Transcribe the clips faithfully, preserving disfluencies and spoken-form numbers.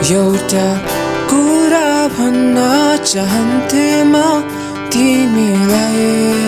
एउटा कुरा भन्न चाहन्थे म तिमीलाई,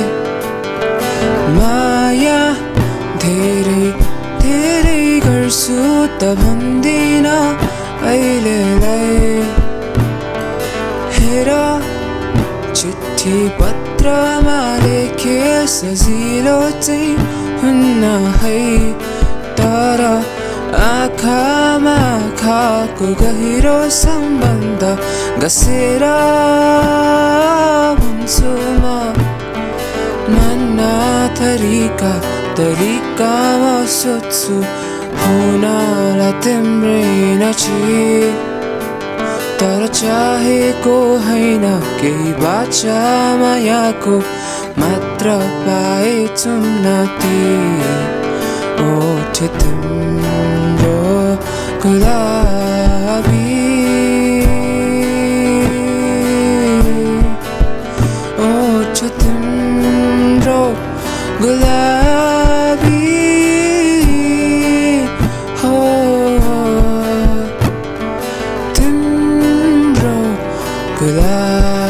माया धेरै धेरै गर्छु त भन्दिन अहिलेलाई। हेर चिठी पत्रमा लेखे सजिलो चाहिँ हुन्न है, तर आँखामा आँखाको गहिरो सम्बन्ध घसेर भन्छु म। नाना तरिका तरिकामा सोध्छु हुनला तिम्रै नजिक, तर चाहेको होइन केही बाचा मायाको मात्र पाए चुम्नती। ओठ तिम्रो गुलाबी, ओठ तिम्रो गुलाबी हो, तिम्रो गुलाबी।